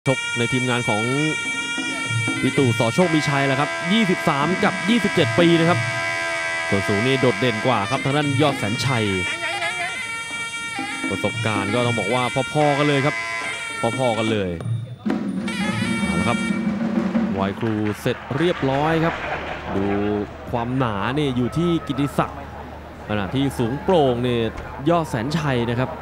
ชกในทีมงานของวิตูสอโชคมีชัยแหละครับ23กับ27ปีนะครับส่วนสูงนี่โดดเด่นกว่าครับทางด้านยอดแสนชัยประสบการณ์ก็ต้องบอกว่าพอๆกันเลยครับพอๆกันเลยเอาละครับไหวครูเสร็จเรียบร้อยครับดูความหนานี่อยู่ที่กิติศักดิ์ขณะที่สูงโปร่งเนี่ยยอดแสนชัยนะครับ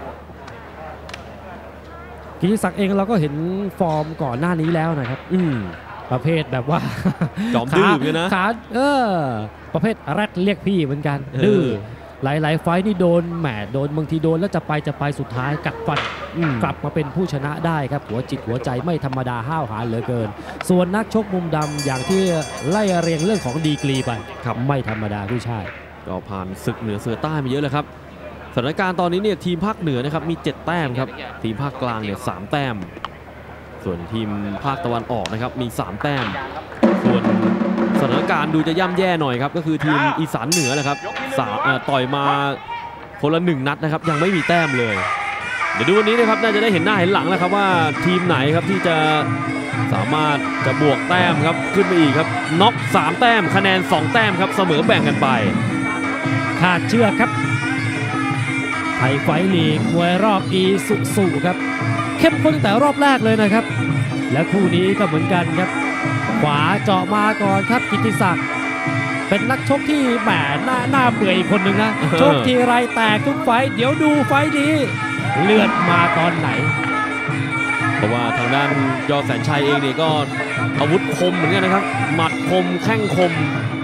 กิติศักดิ์เองเราก็เห็นฟอร์มก่อนหน้านี้แล้วนะครับประเภทแบบว่าจอมดื้อเลยนะขาประเภทแรดเรียกพี่เหมือนกันดื้อหลายๆไฟนี่โดนโดนบางทีโดนแล้วจะไปสุดท้ายกัดฟันกลับมาเป็นผู้ชนะได้ครับหัวจิตหัวใจไม่ธรรมดาห้าวหาญเหลือเกินส่วนนักชกมุมดำอย่างที่ไล่เรียงเรื่องของดีกรีไปไม่ธรรมดาพี่ชายก็ผ่านศึกเหนือเสือใต้มาเยอะเลยครับสถานการณ์ตอนนี้เนี่ยทีมภาคเหนือนะครับมี7แต้มครับทีมภาคกลางเนี่ย3แต้มส่วนทีมภาคตะวันออกนะครับมี3แต้มส่วนสถานการณ์ดูจะย่ำแย่หน่อยครับก็คือทีมอีสานเหนือนะครับต่อยมาคนละ1นัดนะครับยังไม่มีแต้มเลยเดี๋ยวดูวันนี้นะครับน่าจะได้เห็นหน้าเห็นหลังแล้วครับว่าทีมไหนครับที่จะสามารถจะบวกแต้มครับขึ้นไปอีกครับน็อก3แต้มคะแนน2แต้มครับเสมอแบ่งกันไปขาดเชือกครับไทยไฟลีกมวยรอบอีสุครับเข้มข้นตั้งแต่รอบแรกเลยนะครับและคู่นี้ก็เหมือนกันครับขวาเจาะมาก่อนครับกิติศักดิ์เป็นนักชกที่แหมหน้าเบื่ออีกคนหนึ่งนะชกทีไรแตกทุกไฟเดี๋ยวดูไฟนี้เลือดมาตอนไหนเพราะว่าทางด้านยอดแสนชัยเองเนี่ยก็อาวุธคมเหมือนกันนะครับหมัดคมแข้งคม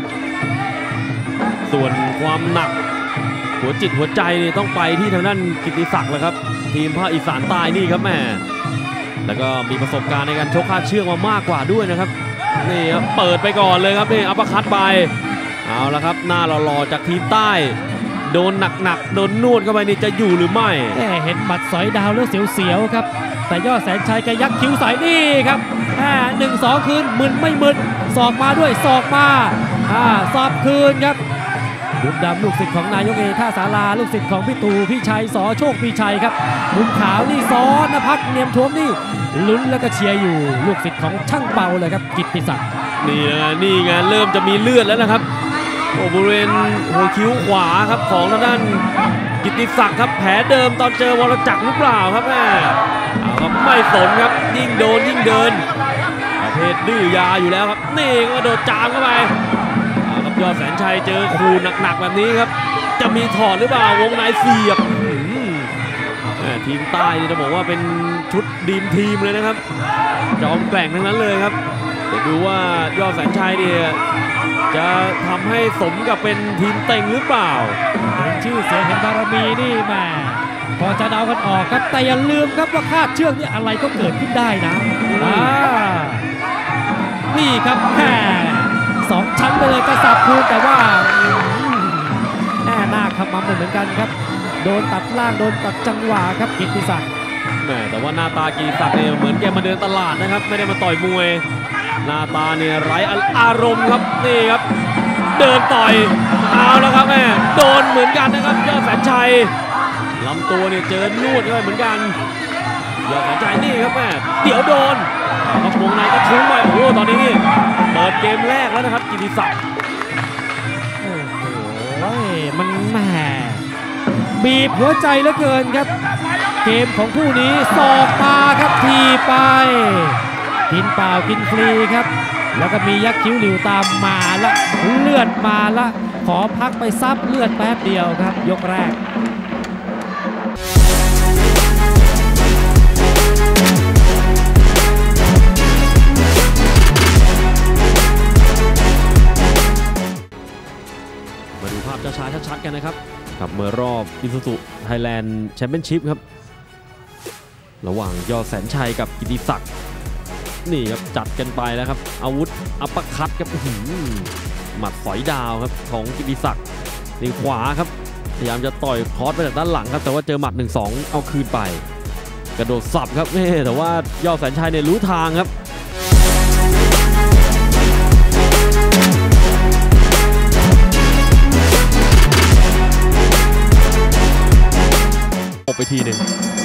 ส่วนความหนักหัวจิตหัวใจนี่ต้องไปที่ทางด้านกิติศักดิ์แล้วครับทีมภาคอีสานใต้นี่ครับแม่แล้วก็มีประสบการณ์ในการชกคาดเชือกมามากกว่าด้วยนะครับนี่ครับเปิดไปก่อนเลยครับนี่อัปเปอร์คัตไปเอาละครับหน้าหล่อๆจากทีมใต้โดนหนักๆโดนนวดเข้าไปนี่จะอยู่หรือไม่เห็นหมัดสอยดาวแล้วเสียวๆครับแต่ยอดแสนชัยแกยักคิ้วใส่นี่ครับ1-2คืนมึนไม่มึนศอกมาด้วยศอกมาสอบคืนครับมุมดำลูกศิษย์ของนายกเอท่าศาลาลูกศิษย์ของพี่ตู่พี่ชัยสอโชคพี่ชัยครับมุมขาวนี่ซ้อนนภัสเนียมท้วมนี่ลุ้นแล้วก็เชียร์อยู่ลูกศิษย์ของช่างเบาเลยครับกิตติศักดิ์นี่ไงเริ่มจะมีเลือดแล้วนะครับบริเวณหัวคิ้วขวาครับของทางด้านกิตติศักดิ์ครับแผลเดิมตอนเจอวรจักรหรือเปล่าครับแม่ครับไม่สนครับยิ่งโดนยิ่งเดินประเภทดื้อยาอยู่แล้วครับนี่ก็โดดจามเข้าไปยอดแสนชัยเจอคูหนักๆแบบนี้ครับจะมีถอดหรือเปล่าวงในเสียบทีมใต้นี่จะบอกว่าเป็นชุดดีมทีมเลยนะครับจอมแกร่งทั้งนั้นเลยครับเดี๋ยวดูว่ายอดแสนชัยเนี่ยจะทำให้สมกับเป็นทีมเต็งหรือเปล่าเห็นชื่อเสียงเห็นบารมีนี่แม่พอจะเดากันออกครับแต่อย่าลืมครับว่าคาดเชือกนี่อะไรก็เกิดขึ้นได้นะนี่ครับแค่2 ชั้นไปเลยกระสับคืนแต่ว่าหน้าขมำเหมือนกันครับโดนตัดล่างโดนตัดจังหวะครับกิตติศักดิ์แต่ว่าหน้าตากิตติศักดิ์เนี่ยเหมือนแกมาเดินตลาดนะครับไม่ได้มาต่อยมวยหน้าตาเนี่ยไร้อารมณ์ครับนี่ครับเดินต่อยเอาแล้วครับแม่โดนเหมือนกันนะครับยอดแสนชัยลำตัวเนี่ยเจอนวดด้วยเหมือนกันยอดแสนชัยนี่ครับแม่เดี๋ยวโดนกระวงในก็ทุ่งไปโอ้โหตอนนี้เปิดเกมแรกแล้วนะครับกิติศักดิ์โอ้ยมันแหมบีบหัวใจเหลือเกินครับเกมของคู่นี้ศอกมาครับทีไปกินเปล่ากินฟรีครับแล้วก็มียักษ์คิ้วหลิวตามมาละเลือดมาละขอพักไปซับเลือดแป๊บเดียวครับยกแรกมาดูภาพช้าๆชัดๆกันนะครับกับเมื่อรอบ Isuzu Thailand Championship ครับระหว่างยอดแสนชัยกับกิติศักดิ์นี่ครับจัดกันไปแล้วครับอาวุธอัปเปอร์คัตครับหมัดสอยดาวครับของกิติศักดิ์นี่ขวาครับพยายามจะต่อยคอสไปจากด้านหลังครับแต่ว่าเจอหมัด 1-2 เอาคืนไปกระโดดสับครับแต่ว่ายอดแสนชัยเนี่ยรู้ทางครับไปทีหนึ่ง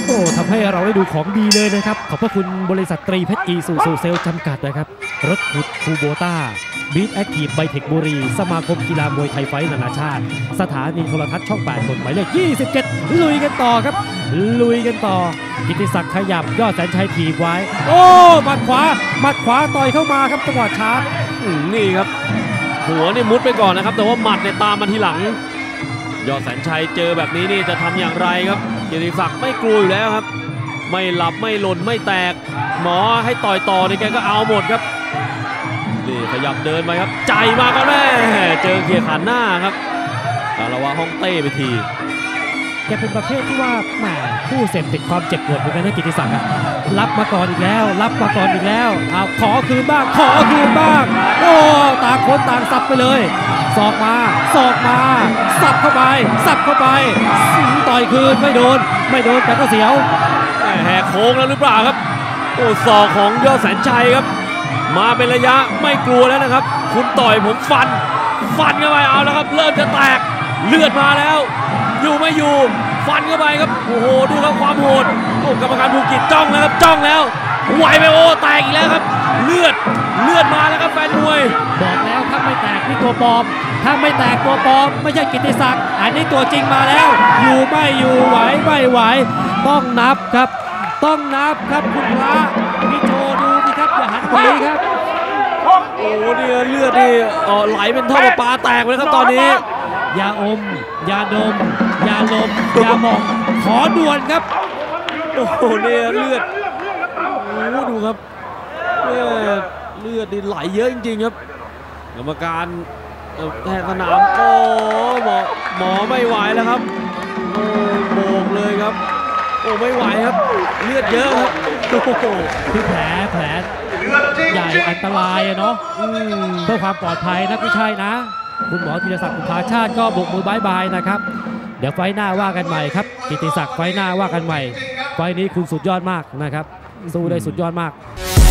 อ้ทำให้เราได้ดูของดีเลยนะครับขอบพระคุณบริษัทตรีเพชรอีซูซูเซลจำกัดนะครับรถขุดคูโบต้าบีทแอคทีฟไบเทคบุรีสมาคมกีฬามวยไทยไฟท์นานาชาติสถานีโทรทัศน์ช่อง 8กฎหมายเลข27ลุยกันต่อครับลุยกันต่อกิติศักดิ์ขยับยอดแสนชัยถีบไว้โอ้หมัดขวาต่อยเข้ามาครับจังหวะชาร์จนี่ครับหัวนี่มุดไปก่อนนะครับแต่ว่าหมัดเนี่ยตามมาทีหลังยอดแสนชัยเจอแบบนี้นี่จะทำอย่างไรครับกิติศักดิ์ไม่กลัวอยู่แล้วครับไม่หลับไม่หล่นไม่แตกหมอให้ต่อยต่อนี่แกก็เอาหมดครับนี่ขยับเดินไปครับใจมาก็แม่เจอเกียร์ขาหน้าครับคาราวะฮ่องเต้ไปทีแกเป็นประเภทที่ว่าแหมผู้เสพติดความเจ็บปวดเหมือนกันนะกิติศักดิ์รับมาก่อนอีกแล้วเอาขอคืนบ้างโอ้ต่างคนต่างสับไปเลยศอกมาสับเข้าไปต่อยคืนไม่โดนแต่ก็เสียวแหกโค้งแล้วหรือเปล่าครับโอ้ศอกของยอดแสนชัยครับมาเป็นระยะไม่กลัวแล้วนะครับคุณต่อยผมฟันเข้าไปเอาแล้วครับเริ่มจะแตกเลือดมาแล้วอยู่ไม่อยู่ฟันเข้าไปครับโอ้โหดูครับความโหดโอ้กรรมการภูเก็ตจ้องแล้วครับจ้องแล้วไหวไปโอ้แตกอีกแล้วครับเลือดมาแล้วครับแฟนมวยบอกแล้วถ้าไม่แตกนี่ตัวปลอมถ้าไม่แตกตัวปลอมไม่ใช่กิตติศักดิ์อันนี้ตัวจริงมาแล้วอยู่ไม่อยู่ไหวไม่ไหวต้องนับครับคุณพระพี่โชดูสิครับอย่าหันหนีครับโอ้เนี่ยเลือดนี่ไหลเป็นท่อประปาแตกเลยครับตอนนี้ยาอมยาดมยาลมยาหมองขอด่วนครับโอ้โหเนี่ยเลือดโอ้ดูครับเลือดนี่ไหลเยอะจริงๆครับกรรมการแทนสนามโอ้หมอไม่ไหวแล้วครับโอ้โบกเลยครับโอ้ไม่ไหวครับเลือดเยอะครับโอ้โหคือแผลใหญ่อันตรายเนาะเพื่อความปลอดภัยนะไม่ใช่นะคุณหมอธีรศักดิ์ บุภาชาติก็บกมือบายบายนะครับเดี๋ยวไฟหน้าว่ากันใหม่ครับกิติศักดิ์ไฟหน้าว่ากันใหม่ไฟนี้คุณสุดยอดมากนะครับสู้ได้สุดยอดมาก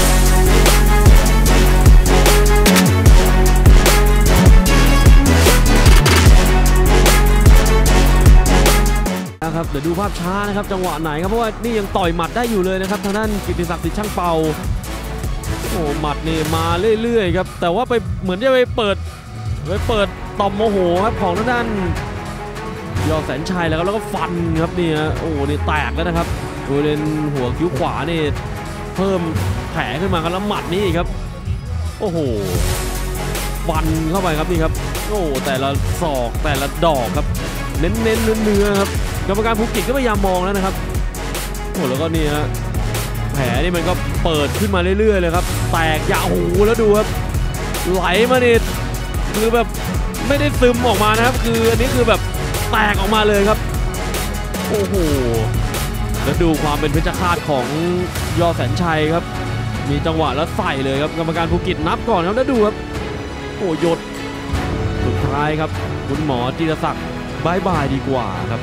นะครับเดี๋ยวดูภาพช้านะครับจังหวะไหนครับเพราะว่านี่ยังต่อยหมัดได้อยู่เลยนะครับทางด้านกิติศักดิ์สิทธิ์ช่างเป่าโอ้หมัดนี่มาเรื่อยๆครับแต่ว่าไปเหมือนจะไปเปิดต่อมโมโหครับของทางด้านยอดแสนชัยแล้วก็ฟันครับนี่ฮะโอ้นี่แตกแล้วนะครับบริเวณหัวคิ้วขวานี่เพิ่มแผลขึ้นมาครับแล้วหมัดนี่ครับโอ้โหฟันเข้าไปครับนี่ครับโอ้แต่ละศอกแต่ละดอกครับเน้นเนื้อครับกรรมการภูเก็ตก็พยายามมองแล้วนะครับโอ้แล้วก็นี่ฮะแผลนี่มันก็เปิดขึ้นมาเรื่อยๆเลยครับแตกยาวโอ้โหแล้วดูครับไหลมาเนี่ยคือแบบไม่ได้ซึมออกมานะครับคืออันนี้คือแบบแตกออกมาเลยครับโอ้โหแล้วดูความเป็นเพชฌฆาตของยอดแสนชัยครับมีจังหวะแล้วใส่เลยครับกรรมการภูเก็ตนับก่อนครับแล้วดูครับโอ้ยดสุดท้ายครับคุณหมอธีรศักดิ์บายบายดีกว่าครับ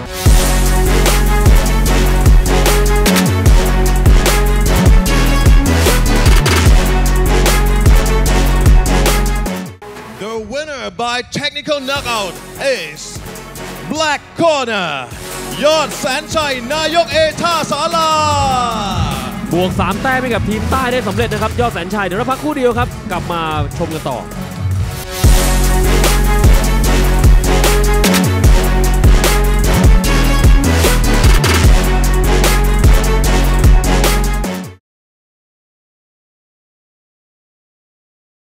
The winner by technical knockout is Black Corner ยอดแสนชัยนายกเอท่าศาลาบวก3 แต้มให้กับทีมใต้ได้สำเร็จนะครับยอดแสนชัยเดี๋ยวเราพักคู่เดียวครับกลับมาชมกันต่อ